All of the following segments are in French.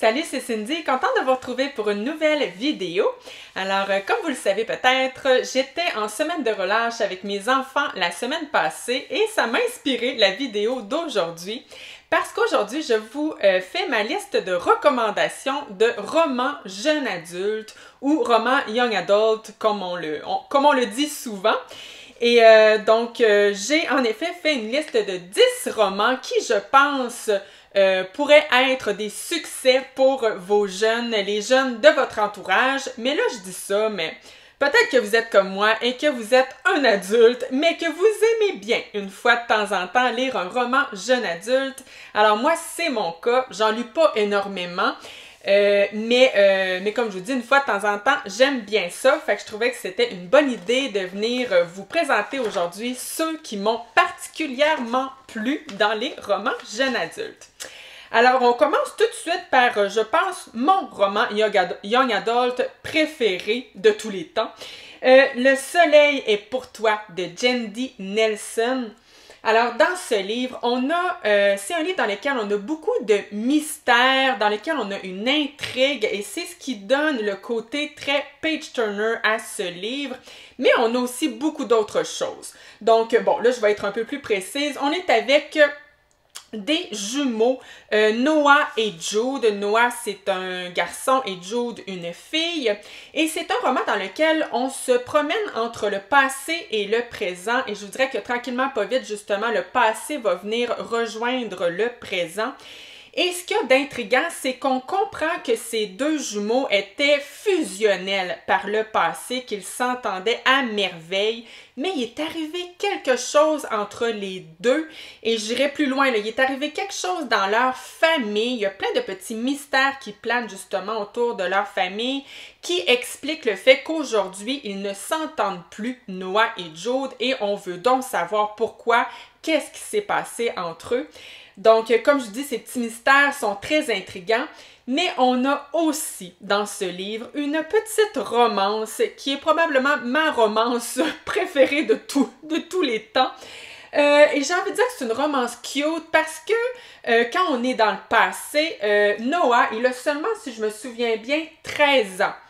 Salut, c'est Cindy, contente de vous retrouver pour une nouvelle vidéo. Alors, comme vous le savez peut-être, j'étais en semaine de relâche avec mes enfants la semaine passée et ça m'a inspiré la vidéo d'aujourd'hui parce qu'aujourd'hui, je vous fais ma liste de recommandations de romans jeunes adultes ou romans young adult, comme on le dit souvent. Et donc, j'ai en effet fait une liste de 10 romans qui, je pense, pourraient être des succès pour vos jeunes, les jeunes de votre entourage. Mais là, je dis ça, mais peut-être que vous êtes comme moi et que vous êtes un adulte, mais que vous aimez bien, une fois de temps en temps, lire un roman jeune adulte. Alors moi, c'est mon cas. J'en lis pas énormément. Mais comme je vous dis, une fois de temps en temps, j'aime bien ça, fait que je trouvais que c'était une bonne idée de venir vous présenter aujourd'hui ceux qui m'ont particulièrement plu dans les romans jeunes adultes. Alors, on commence tout de suite par, je pense, mon roman young adult préféré de tous les temps. Le soleil est pour toi de Jandy Nelson. Alors, dans ce livre, c'est un livre dans lequel on a beaucoup de mystères, dans lequel on a une intrigue, et c'est ce qui donne le côté très page-turner à ce livre. Mais on a aussi beaucoup d'autres choses. Donc, bon, là, je vais être un peu plus précise. On est avec des jumeaux, Noah et Jude. Noah, c'est un garçon et Jude, une fille. Et c'est un roman dans lequel on se promène entre le passé et le présent. Et je vous dirais que tranquillement, pas vite, justement, le passé va venir rejoindre le présent. Et ce qu'il y a d'intriguant, c'est qu'on comprend que ces deux jumeaux étaient fusionnels par le passé, qu'ils s'entendaient à merveille, mais il est arrivé quelque chose entre les deux, et j'irai plus loin, là, il est arrivé quelque chose dans leur famille, il y a plein de petits mystères qui planent justement autour de leur famille, qui expliquent le fait qu'aujourd'hui, ils ne s'entendent plus, Noah et Jude, et on veut donc savoir pourquoi, qu'est-ce qui s'est passé entre eux. Donc, comme je dis, ces petits mystères sont très intrigants, mais on a aussi dans ce livre une petite romance qui est probablement ma romance préférée de tous les temps. Et j'ai envie de dire que c'est une romance cute parce que quand on est dans le passé, Noah, il a seulement, si je me souviens bien, 13 ans.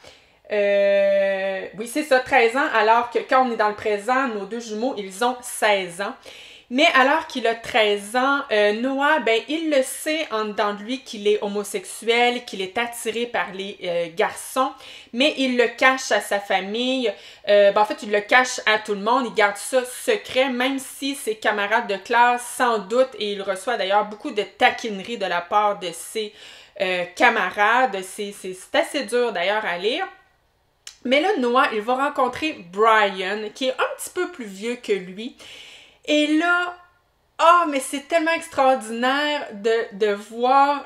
Oui, c'est ça, 13 ans, alors que quand on est dans le présent, nos deux jumeaux, ils ont 16 ans. Mais alors qu'il a 13 ans, Noah, ben, il le sait en dedans de lui qu'il est homosexuel, qu'il est attiré par les garçons, mais il le cache à sa famille. En fait, il le cache à tout le monde, il garde ça secret, même si ses camarades de classe s'en doutent, et il reçoit d'ailleurs beaucoup de taquineries de la part de ses camarades. C'est assez dur d'ailleurs à lire. Mais là, Noah, il va rencontrer Brian, qui est un petit peu plus vieux que lui. Et là, mais c'est tellement extraordinaire de voir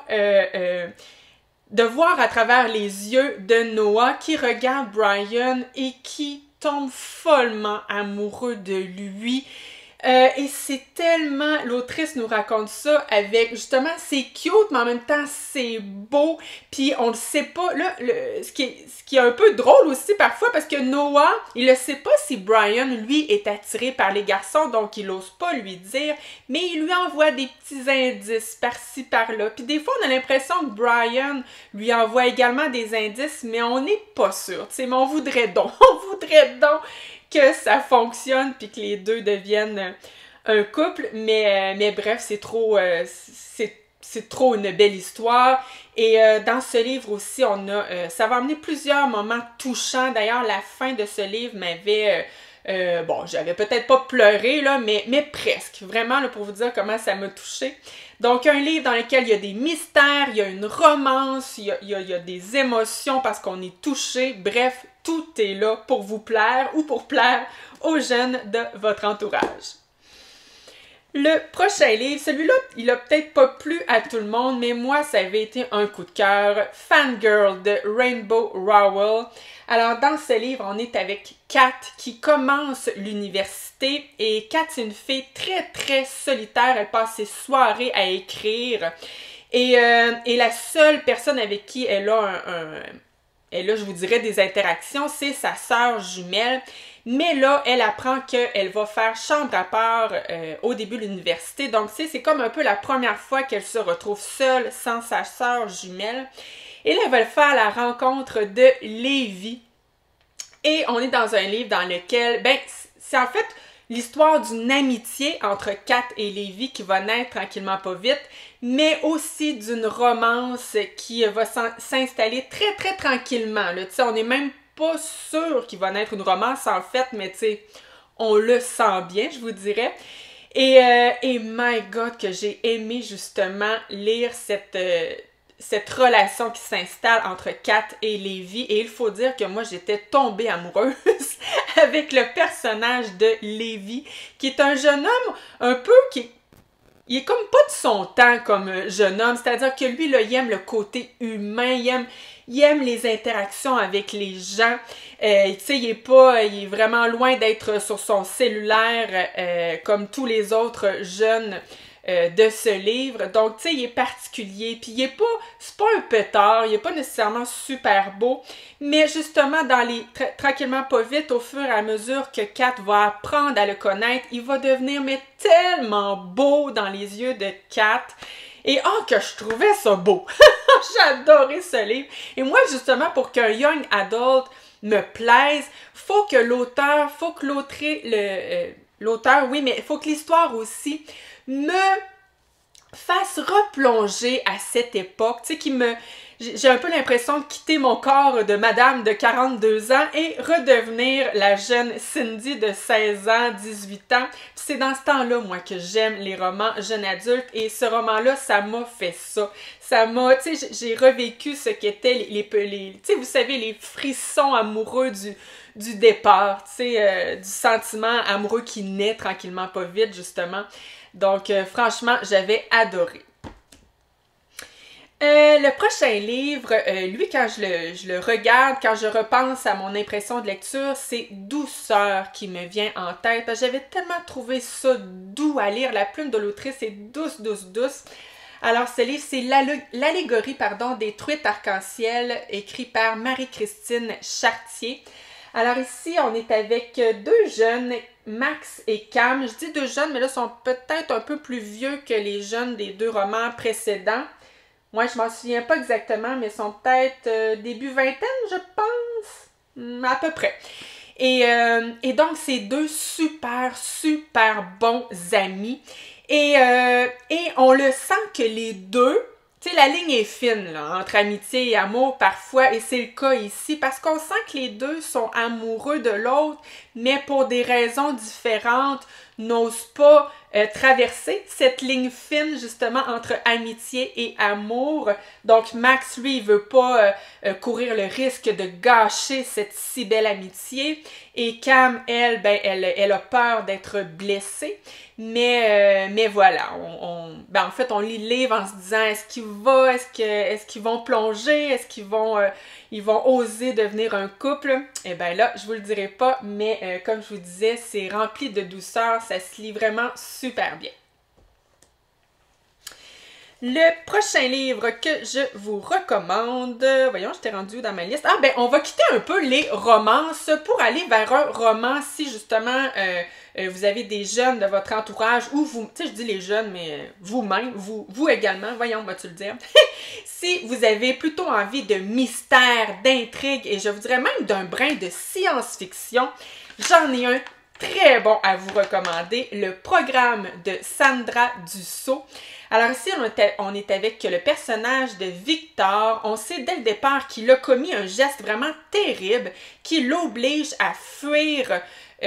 à travers les yeux de Noah qui regarde Brian et qui tombe follement amoureux de lui. Et c'est tellement, l'autrice nous raconte ça avec, justement, c'est cute, mais en même temps, c'est beau, puis on le sait pas, là, ce qui est un peu drôle aussi parfois, parce que Noah, il ne sait pas si Brian, lui, est attiré par les garçons, donc il n'ose pas lui dire, mais il lui envoie des petits indices par-ci, par-là, puis des fois, on a l'impression que Brian lui envoie également des indices, mais on n'est pas sûr, tu sais, mais on voudrait donc que ça fonctionne puis que les deux deviennent un couple, mais bref, c'est trop une belle histoire. Et dans ce livre aussi, ça va amener plusieurs moments touchants. D'ailleurs, la fin de ce livre m'avait j'avais peut-être pas pleuré, là, mais presque. Vraiment, là, pour vous dire comment ça m'a touchée. Donc, un livre dans lequel il y a des mystères, il y a une romance, il y a des émotions parce qu'on est touché. Bref, tout est là pour vous plaire ou pour plaire aux jeunes de votre entourage. Le prochain livre, celui-là, il a peut-être pas plu à tout le monde, mais moi, ça avait été un coup de cœur. Fangirl de Rainbow Rowell. Alors, dans ce livre, on est avec Kat qui commence l'université. Et Kat, c'est une fille très, très solitaire. Elle passe ses soirées à écrire. Et la seule personne avec qui elle a je vous dirais, des interactions, c'est sa sœur jumelle. Mais là, elle apprend qu'elle va faire chambre à part au début de l'université. Donc, tu sais, c'est comme un peu la première fois qu'elle se retrouve seule, sans sa sœur jumelle. Et là, elle va faire la rencontre de Lévi. Et on est dans un livre dans lequel, ben, c'est en fait l'histoire d'une amitié entre Kat et Lévi qui va naître tranquillement pas vite, mais aussi d'une romance qui va s'installer très très tranquillement. Tu sais, on n'est même pas sûr qu'il va naître une romance en fait, mais tu sais, on le sent bien, je vous dirais. Et my God, que j'ai aimé justement lire cette relation qui s'installe entre Kat et Lévi. Et il faut dire que moi, j'étais tombée amoureuse avec le personnage de Lévi, qui est un jeune homme un peu il est comme pas de son temps comme jeune homme, c'est-à-dire que lui, là, il aime le côté humain, il aime les interactions avec les gens. Tu sais, il est vraiment loin d'être sur son cellulaire comme tous les autres jeunes de ce livre. Donc, tu sais, il est particulier, puis c'est pas un pétard, il est pas nécessairement super beau, mais justement, tranquillement pas vite, au fur et à mesure que Kat va apprendre à le connaître, il va devenir, mais tellement beau dans les yeux de Kat. Et oh, que je trouvais ça beau! J'ai adoré ce livre. Et moi, justement, pour qu'un young adult me plaise, faut que l'auteur, oui, mais il faut que l'histoire aussi me fasse replonger à cette époque, tu sais, j'ai un peu l'impression de quitter mon corps de madame de 42 ans et redevenir la jeune Cindy de 16 ans, 18 ans. C'est dans ce temps-là, moi, que j'aime les romans jeunes adultes, et ce roman-là, ça m'a fait ça. Tu sais, j'ai revécu ce qu'étaient tu sais, vous savez, les frissons amoureux du départ, tu sais, du sentiment amoureux qui naît tranquillement pas vite, justement. Donc, franchement, j'avais adoré. Le prochain livre, lui, quand je le regarde, quand je repense à mon impression de lecture, c'est Douceur qui me vient en tête. J'avais tellement trouvé ça doux à lire. La plume de l'autrice est douce, douce, douce. Alors, ce livre, c'est l'allégorie, des truites arc-en-ciel, écrit par Marie-Christine Chartier. Alors ici, on est avec deux jeunes, Max et Cam. Je dis deux jeunes, mais là, ils sont peut-être un peu plus vieux que les jeunes des deux romans précédents. Moi, je m'en souviens pas exactement, mais ils sont peut-être début vingtaine, je pense. À peu près. Et donc, c'est deux super, super bons amis. Et on le sent que les deux, tu sais, la ligne est fine là, entre amitié et amour parfois, et c'est le cas ici, parce qu'on sent que les deux sont amoureux de l'autre, mais pour des raisons différentes, n'osent pas traverser cette ligne fine justement entre amitié et amour. Donc Max, lui, il veut pas courir le risque de gâcher cette si belle amitié, et Cam, elle, elle a peur d'être blessée. Mais voilà, en fait, on lit le livre en se disant, est-ce qu'ils vont plonger, est-ce qu'ils vont oser devenir un couple? Eh bien là, je vous le dirai pas, mais comme je vous disais, c'est rempli de douceur, ça se lit vraiment super bien. Le prochain livre que je vous recommande, voyons, je t'ai rendu dans ma liste. Ah, ben, on va quitter un peu les romances pour aller vers un roman si justement vous avez des jeunes de votre entourage, ou vous, tu sais, je dis les jeunes, mais vous-même, vous également, voyons, vas-tu le dire. Si vous avez plutôt envie de mystère, d'intrigue, et je vous dirais même d'un brin de science-fiction, j'en ai un très bon à vous recommander, le programme de Sandra Dussault. Alors ici, on est avec le personnage de Victor. On sait dès le départ qu'il a commis un geste vraiment terrible qui l'oblige à fuir,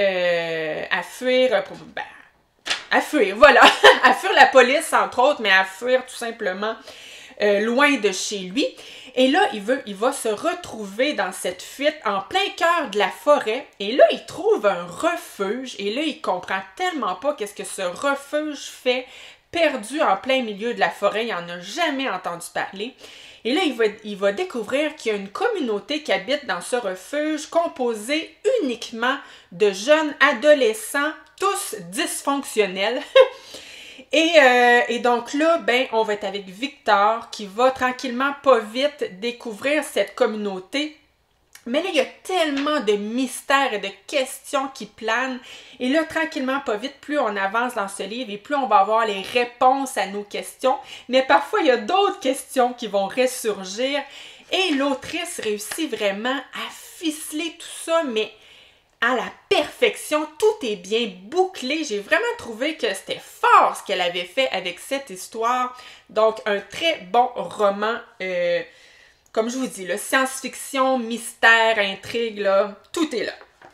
voilà, à fuir la police entre autres, mais à fuir tout simplement loin de chez lui. Et là, il va se retrouver dans cette fuite en plein cœur de la forêt. Et là, il trouve un refuge. Et là, il comprend tellement pas qu'est-ce que ce refuge fait, perdu en plein milieu de la forêt. Il n'en a jamais entendu parler. Et là, il va découvrir qu'il y a une communauté qui habite dans ce refuge composée uniquement de jeunes adolescents, tous dysfonctionnels. Et donc là, ben, on va être avec Victor qui va tranquillement, pas vite, découvrir cette communauté Mais là, il y a tellement de mystères et de questions qui planent. Et là, tranquillement, pas vite, plus on avance dans ce livre et plus on va avoir les réponses à nos questions. Mais parfois, il y a d'autres questions qui vont ressurgir. Et l'autrice réussit vraiment à ficeler tout ça, mais à la perfection. Tout est bien bouclé. J'ai vraiment trouvé que c'était fort ce qu'elle avait fait avec cette histoire. Donc, un très bon roman. Comme je vous dis, science-fiction, mystère, intrigue, là, tout est là.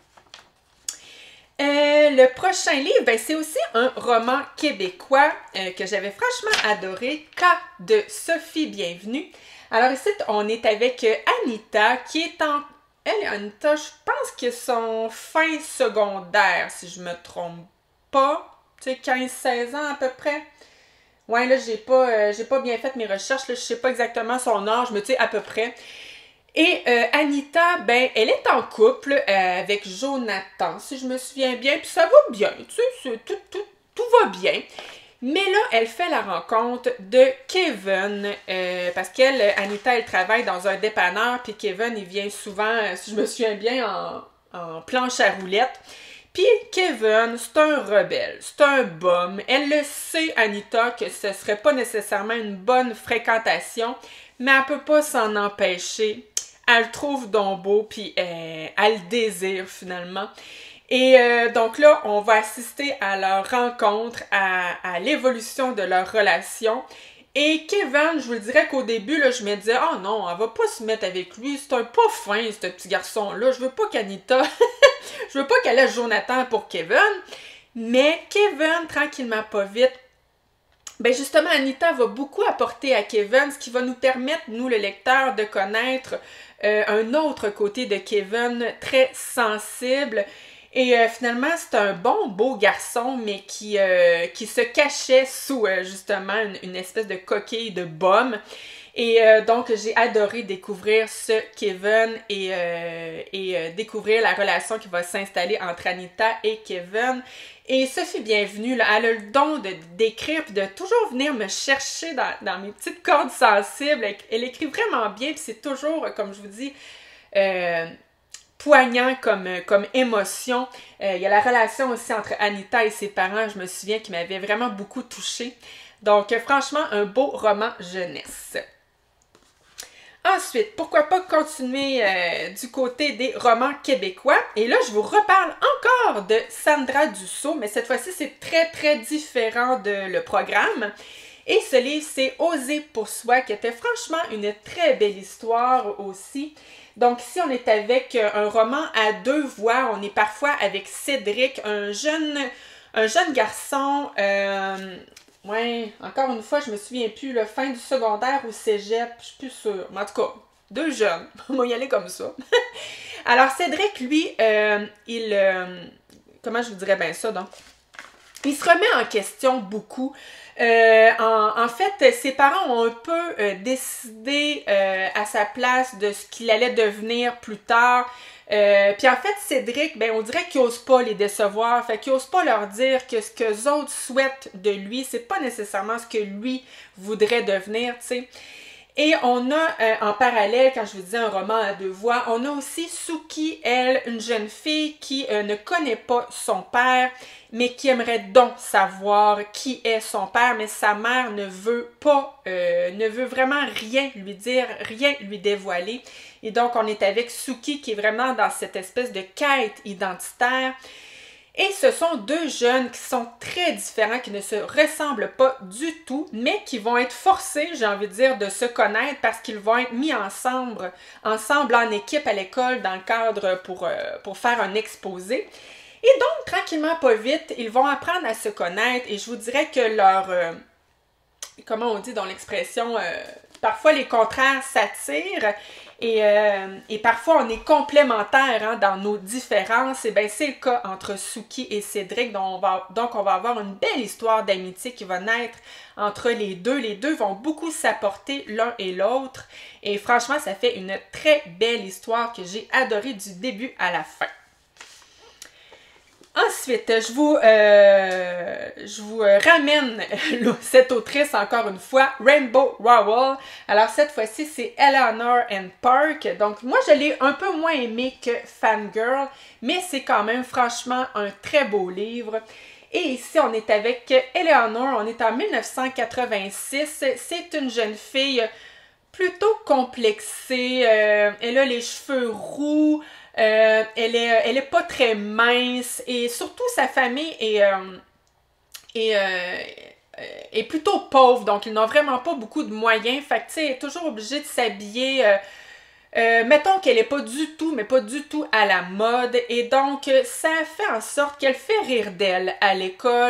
Le prochain livre, ben, c'est aussi un roman québécois que j'avais franchement adoré, K de Sophie Bienvenue. Alors ici, on est avec Anita, qui est en... Elle, Anita, je pense que son fin secondaire, si je me trompe pas. Tu sais, 15-16 ans à peu près. Ouais, là, j'ai pas bien fait mes recherches, là, je sais pas exactement son âge, mais tu sais, à peu près. Et Anita, ben, elle est en couple avec Jonathan, si je me souviens bien, puis ça va bien, tu sais, tout va bien. Mais là, elle fait la rencontre de Kevin, parce qu'elle, Anita, elle travaille dans un dépanneur, puis Kevin, il vient souvent, si je me souviens bien, en planche à roulettes. Puis Kevin, c'est un rebelle, c'est un bum. Elle le sait, Anita, que ce serait pas nécessairement une bonne fréquentation, mais elle peut pas s'en empêcher. Elle le trouve donc beau, puis elle le désire finalement. Et donc là, on va assister à leur rencontre, à l'évolution de leur relation. Et Kevin, je vous le dirais qu'au début, là, je me disais, oh non, elle va pas se mettre avec lui, c'est un pas fin, ce petit garçon-là. Je veux pas qu'Anita, je veux pas qu'elle laisse Jonathan pour Kevin. Mais Kevin, tranquillement, pas vite, ben justement, Anita va beaucoup apporter à Kevin, ce qui va nous permettre, nous, le lecteur, de connaître un autre côté de Kevin, très sensible. Et finalement, c'est un bon, beau garçon, mais qui se cachait sous, justement, une espèce de coquille de baume. Et donc, j'ai adoré découvrir ce Kevin et découvrir la relation qui va s'installer entre Anita et Kevin. Et Sophie Bienvenue, là, elle a le don de d'écrire et de toujours venir me chercher dans mes petites cordes sensibles. Elle écrit vraiment bien, puis c'est toujours, comme je vous dis, poignant comme émotion. Il y a la relation aussi entre Anita et ses parents, je me souviens, qui m'avait vraiment beaucoup touchée. Donc, franchement, un beau roman jeunesse. Ensuite, pourquoi pas continuer du côté des romans québécois. Et là, je vous reparle encore de Sandra Dussault, mais cette fois-ci, c'est très, très différent de le programme. Et ce livre, c'est Oser pour soi, qui était franchement une très belle histoire aussi. Donc ici, on est avec un roman à deux voix. On est parfois avec Cédric, un jeune garçon... Ouais, encore une fois, je me souviens plus, le fin du secondaire ou cégep, je suis plus sûre. Mais en tout cas, deux jeunes. On va y aller comme ça. Alors, Cédric, lui, comment je vous dirais bien ça, donc? Il se remet en question beaucoup. En fait, ses parents ont un peu décidé à sa place de ce qu'il allait devenir plus tard. Puis en fait, Cédric, ben on dirait qu'il n'ose pas les décevoir, fait qu'il n'ose pas leur dire que ce que les autres souhaitent de lui, c'est pas nécessairement ce que lui voudrait devenir, tu sais. Et on a en parallèle, quand je vous dis un roman à deux voix, on a aussi Suki, elle, une jeune fille qui ne connaît pas son père, mais qui aimerait donc savoir qui est son père, mais sa mère ne veut pas, ne veut vraiment rien lui dire, rien lui dévoiler. Et donc, on est avec Suki qui est vraiment dans cette espèce de quête identitaire. Et ce sont deux jeunes qui sont très différents, qui ne se ressemblent pas du tout, mais qui vont être forcés, j'ai envie de dire, de se connaître parce qu'ils vont être mis ensemble en équipe à l'école dans le cadre pour faire un exposé. Et donc, tranquillement, pas vite, ils vont apprendre à se connaître et je vous dirais que leur... comment on dit dans l'expression? Parfois, les contraires s'attirent. Et parfois, on est complémentaires hein, dans nos différences. Et bien, c'est le cas entre Suki et Cédric. Donc, on va avoir une belle histoire d'amitié qui va naître entre les deux. Les deux vont beaucoup s'apporter l'un et l'autre. Et franchement, ça fait une très belle histoire que j'ai adorée du début à la fin. Ensuite, je vous ramène cette autrice encore une fois, Rainbow Rowell. Alors cette fois-ci, c'est Eleanor and Park. Donc moi, je l'ai un peu moins aimé que Fangirl, mais c'est quand même franchement un très beau livre. Et ici, on est avec Eleanor, on est en 1986. C'est une jeune fille plutôt complexée. Elle a les cheveux roux. Elle est pas très mince et surtout sa famille est plutôt pauvre, donc ils n'ont vraiment pas beaucoup de moyens. Fait que tu sais, elle est toujours obligée de s'habiller. Mettons qu'elle est pas du tout, mais pas du tout à la mode. Et donc, ça fait en sorte qu'elle fait rire d'elle à l'école.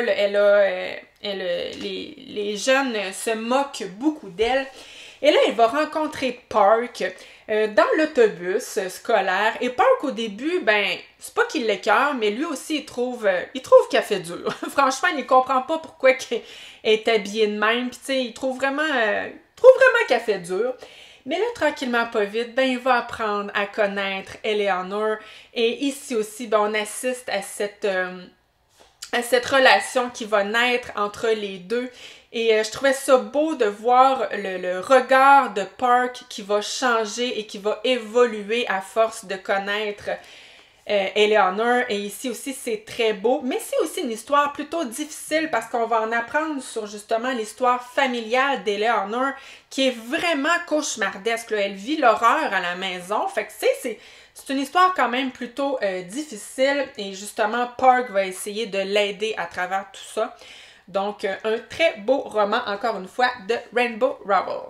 Les jeunes se moquent beaucoup d'elle. Et là, elle va rencontrer Park dans l'autobus scolaire. Et Park, au début, ben, c'est pas qu'il l'écœure, mais lui aussi, il trouve qu'elle fait dur. Franchement, il ne comprend pas pourquoi elle est habillée de même. Puis, tu sais, il trouve vraiment qu'elle fait dur. Mais là, tranquillement, pas vite, ben, il va apprendre à connaître Eleanor. Et ici aussi, ben, on assiste à cette relation qui va naître entre les deux. Et je trouvais ça beau de voir le regard de Park qui va changer et qui va évoluer à force de connaître Eleanor. Et ici aussi, c'est très beau. Mais c'est aussi une histoire plutôt difficile parce qu'on va en apprendre sur justement l'histoire familiale d'Eleanor qui est vraiment cauchemardesque, là. Elle vit l'horreur à la maison. Fait que c'est une histoire quand même plutôt difficile. Et justement, Park va essayer de l'aider à travers tout ça. Donc, un très beau roman, encore une fois, de Rainbow Rowell.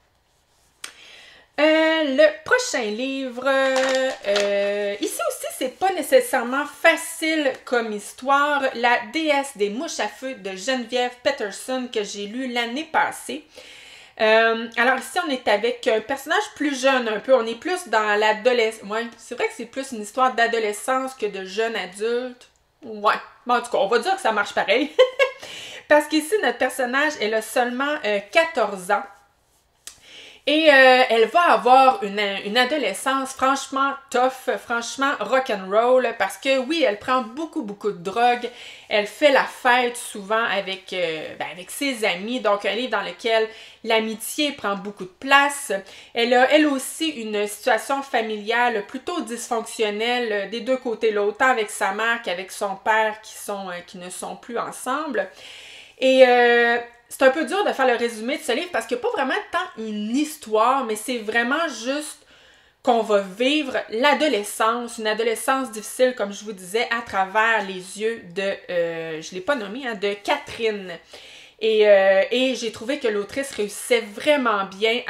Le prochain livre, ici aussi, c'est pas nécessairement facile comme histoire. La déesse des mouches à feu de Geneviève Peterson que j'ai lu l'année passée. Alors ici, on est avec un personnage plus jeune un peu. On est plus dans l'adolescence. Ouais, c'est vrai que c'est plus une histoire d'adolescence que de jeune adulte. Ouais, bon, en tout cas, on va dire que ça marche pareil. Parce qu'ici, notre personnage, elle a seulement 14 ans. Et elle va avoir une adolescence franchement tough, franchement rock'n'roll, parce que oui, elle prend beaucoup de drogue. Elle fait la fête souvent avec ses amis. Donc, un livre dans lequel l'amitié prend beaucoup de place. Elle a, elle aussi, une situation familiale plutôt dysfonctionnelle des deux côtés, là, autant avec sa mère qu'avec son père qui ne sont plus ensemble. Et c'est un peu dur de faire le résumé de ce livre parce qu'il n'y a pas vraiment tant une histoire, mais c'est vraiment juste qu'on va vivre l'adolescence, une adolescence difficile, comme je vous disais, à travers les yeux de, je ne l'ai pas nommé, hein, de Catherine. Et j'ai trouvé que l'autrice réussissait vraiment bien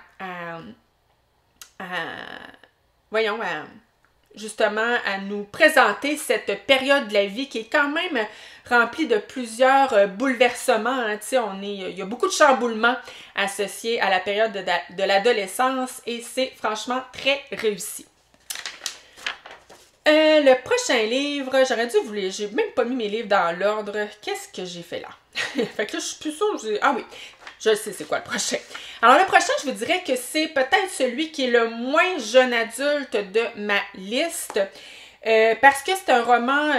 justement à nous présenter cette période de la vie qui est quand même remplie de plusieurs bouleversements. Hein. Il y a beaucoup de chamboulements associés à la période de l'adolescence et c'est franchement très réussi. Le prochain livre, j'aurais dû vous lire, j'ai même pas mis mes livres dans l'ordre. Qu'est-ce que j'ai fait là? Fait que là, je suis plus sûre, ah oui, je sais c'est quoi le prochain. Alors le prochain, je vous dirais que c'est peut-être celui qui est le moins jeune adulte de ma liste. Parce que c'est un roman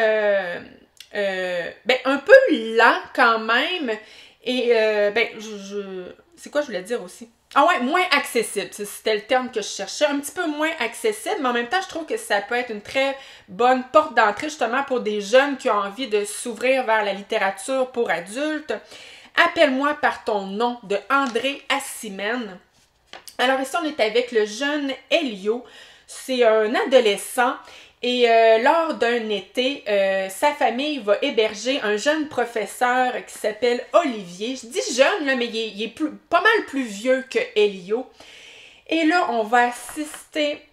un peu lent quand même. Et c'est quoi je voulais dire aussi? Ah ouais, moins accessible. C'était le terme que je cherchais. Un petit peu moins accessible, mais en même temps, je trouve que ça peut être une très bonne porte d'entrée justement pour des jeunes qui ont envie de s'ouvrir vers la littérature pour adultes. Appelle-moi par ton nom de André Assimène. Alors ici, on est avec le jeune Elio. C'est un adolescent et lors d'un été, sa famille va héberger un jeune professeur qui s'appelle Olivier. Je dis jeune, là, mais il est pas mal plus vieux que Elio. Et là, on va assister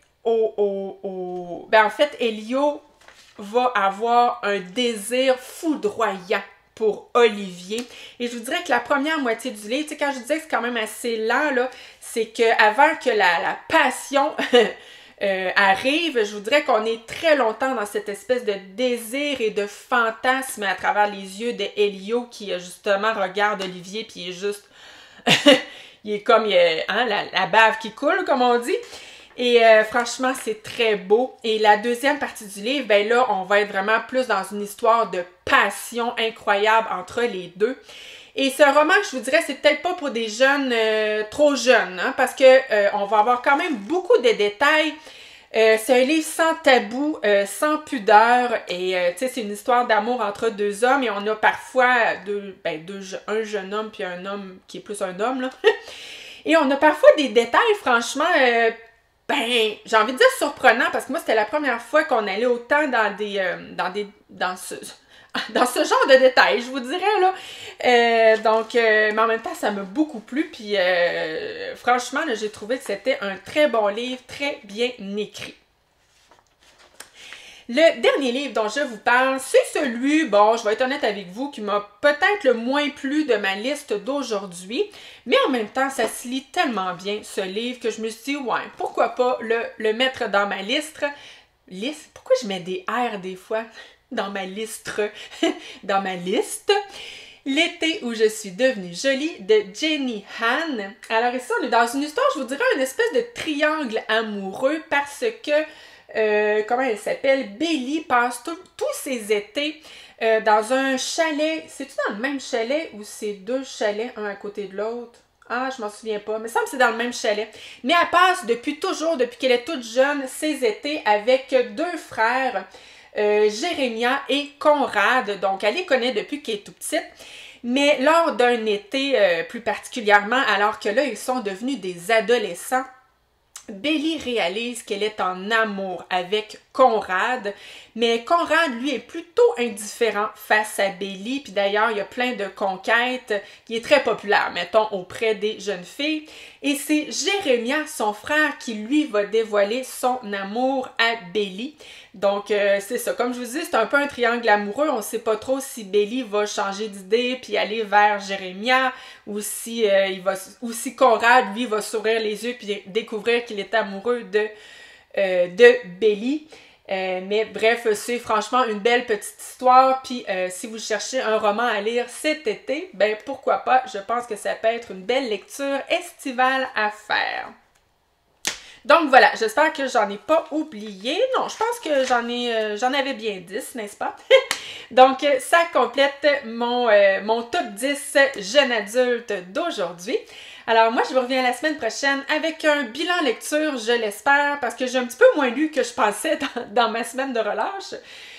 en fait, Elio va avoir un désir foudroyant pour Olivier. Et je vous dirais que la première moitié du livre, tu sais, quand je disais que c'est quand même assez lent, là, c'est qu'avant que la passion arrive, je vous dirais qu'on est très longtemps dans cette espèce de désir et de fantasme à travers les yeux de Elio qui, justement, regarde Olivier puis il est juste... il est comme, la bave qui coule, comme on dit. Et franchement, c'est très beau. Et la deuxième partie du livre, ben là, on va être vraiment plus dans une histoire de passion incroyable entre les deux. Et ce roman, je vous dirais, c'est peut-être pas pour des jeunes trop jeunes, hein, parce que on va avoir quand même beaucoup de détails. C'est un livre sans tabou, sans pudeur, et tu sais, c'est une histoire d'amour entre deux hommes, et on a parfois un jeune homme puis un homme qui est plus un homme, là. Et on a parfois des détails, franchement, j'ai envie de dire surprenants, parce que moi, c'était la première fois qu'on allait autant dans dans ce genre de détails, je vous dirais, là. Mais en même temps, ça m'a beaucoup plu, puis franchement, là, j'ai trouvé que c'était un très bon livre, très bien écrit. Le dernier livre dont je vous parle, c'est celui, bon, je vais être honnête avec vous, qui m'a peut-être le moins plu de ma liste d'aujourd'hui, mais en même temps, ça se lit tellement bien, ce livre, que je me suis dit, ouais, pourquoi pas le mettre dans ma liste. Pourquoi je mets des R des fois? Dans ma liste, dans ma liste. L'été où je suis devenue jolie de Jenny Han. Alors ici, on est dans une histoire, je vous dirais, une espèce de triangle amoureux parce que, comment elle s'appelle? Belly passe tous ses étés dans un chalet. C'est-tu dans le même chalet ou c'est deux chalets, un à côté de l'autre? Ah, je m'en souviens pas, mais ça me semble que c'est dans le même chalet. Mais elle passe depuis qu'elle est toute jeune, ses étés avec deux frères. Jérémia et Conrad, donc elle les connaît depuis qu'elle est tout petite, mais lors d'un été plus particulièrement, alors que là ils sont devenus des adolescents, Belly réalise qu'elle est en amour avec Conrad, mais Conrad, lui, est plutôt indifférent face à Belly, puis d'ailleurs, il y a plein de conquêtes qui est très populaire, mettons, auprès des jeunes filles, et c'est Jérémia, son frère, qui, lui, va dévoiler son amour à Belly. Donc, c'est ça, comme je vous dis, c'est un peu un triangle amoureux, on sait pas trop si Belly va changer d'idée puis aller vers Jérémia, ou si Conrad, lui, va s'ouvrir les yeux puis découvrir qu'il est amoureux de Belly. Mais bref, c'est franchement une belle petite histoire, puis si vous cherchez un roman à lire cet été, ben pourquoi pas, je pense que ça peut être une belle lecture estivale à faire. Donc voilà, j'espère que j'en ai pas oublié. Non, je pense que j'en avais bien 10, n'est-ce pas? Donc ça complète mon top 10 jeunes adultes d'aujourd'hui. Alors moi, je vous reviens la semaine prochaine avec un bilan lecture, je l'espère, parce que j'ai un petit peu moins lu que je pensais dans ma semaine de relâche.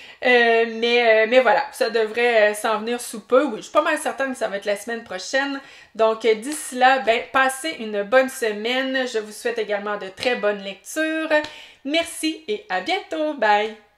Mais voilà, ça devrait s'en venir sous peu. Oui, je suis pas mal certaine que ça va être la semaine prochaine. Donc d'ici là, ben, passez une bonne semaine. Je vous souhaite également de très bonnes lectures. Merci et à bientôt. Bye!